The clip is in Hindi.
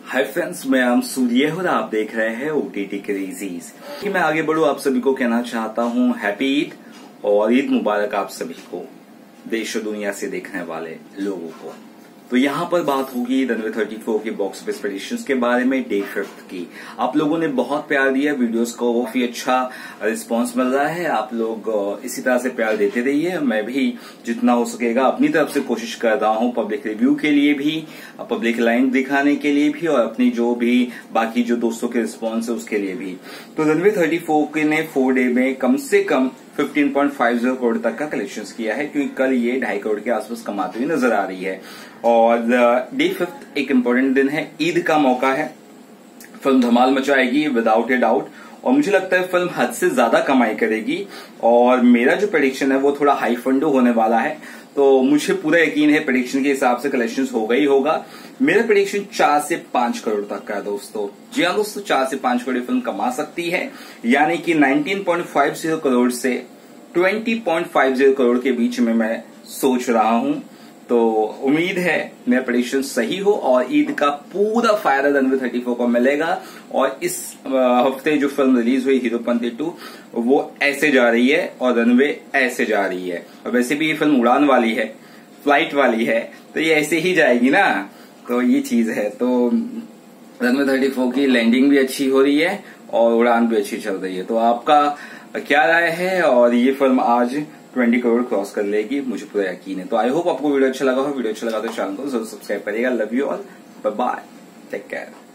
हाय फ्रेंड्स, मैं आम सूर्य और आप देख रहे हैं ओटीटी क्रेजीज। कि मैं आगे बढ़ूं, आप सभी को कहना चाहता हूं हैप्पी ईद और ईद मुबारक आप सभी को, देश और दुनिया से देखने वाले लोगों को। तो यहाँ पर बात होगी रणवीर 34 के बॉक्स ऑफिस प्रेडिक्शंस के बारे में डे 5 की। आप लोगों ने बहुत प्यार दिया, वीडियोस को काफी अच्छा रिस्पांस मिल रहा है। आप लोग इसी तरह से प्यार देते रहिए। मैं भी जितना हो सकेगा अपनी तरफ से कोशिश कर रहा हूँ, पब्लिक रिव्यू के लिए भी, पब्लिक लाइन दिखाने के लिए भी और अपनी जो भी बाकी जो दोस्तों के रिस्पॉन्स है उसके लिए भी। तो रणवीर 34 ने 4 डे में कम से कम 15.50 करोड़ तक का कलेक्शन किया है, क्योंकि कल ये 2.5 करोड़ के आसपास कमाती हुई नजर आ रही है। और डे 5 एक इम्पोर्टेंट दिन है, ईद का मौका है। फिल्म धमाल मचाएगी विदाउट ए डाउट, और मुझे लगता है फिल्म हद से ज्यादा कमाई करेगी। और मेरा जो प्रेडिक्शन है वो थोड़ा हाई फंडो होने वाला है, तो मुझे पूरा यकीन है प्रेडिक्शन के हिसाब से कलेक्शन होगा ही होगा। मेरा प्रेडिक्शन 4 से 5 करोड़ तक का है दोस्तों। जी हाँ दोस्तों, 4 से 5 करोड़ फिल्म कमा सकती है, यानी कि 19.50 करोड़ से 20.50 करोड़ के बीच में मैं सोच रहा हूं। तो उम्मीद है मेरा प्रेडिक्शन सही हो और ईद का पूरा फायदा रणवीर 34 को मिलेगा। और इस हफ्ते जो फिल्म रिलीज हुई हीरोपंती 2 वो ऐसे जा रही है और रनवे ऐसे जा रही है। और वैसे भी ये फिल्म उड़ान वाली है, फ्लाइट वाली है, तो ये ऐसे ही जाएगी ना, तो ये चीज है। तो रणवीर 34 की लैंडिंग भी अच्छी हो रही है और उड़ान भी अच्छी चल रही है। तो आपका क्या राय है? और ये फिल्म आज 20 करोड़ क्रॉस कर लेगी, मुझे पूरा यकीन है। तो आई होप आपको वीडियो अच्छा लगा हो। वीडियो अच्छा लगा तो चैनल को जरूर सब्सक्राइब करिएगा। Love you all, bye bye, take care.